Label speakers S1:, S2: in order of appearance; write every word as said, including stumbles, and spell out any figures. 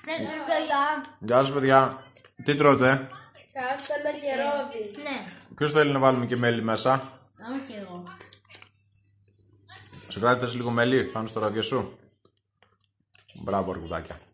S1: Γεια σας παιδιά. Τι τρώτε?
S2: Κάστανα και ρόδι.
S3: Ναι.
S1: Ποιος θέλει να βάλουμε και μέλι μέσα?
S3: Όχι εγώ.
S1: Σου κράτητες λίγο μέλι πάνω στο ραβιέ σου. Μπράβο αρκουδάκια.